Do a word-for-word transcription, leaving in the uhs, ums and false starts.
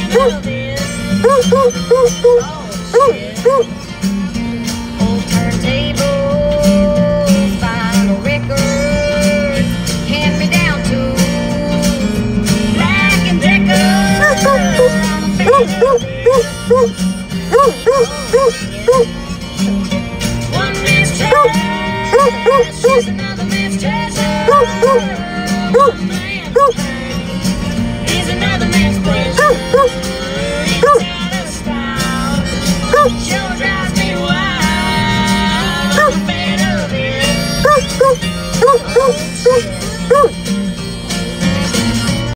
love is. Oh, shit. Old turntables, vinyl records, hand-me-down tools, Black and Decker. One man's trash is another man's treasure. One man's pain is another man's pleasure.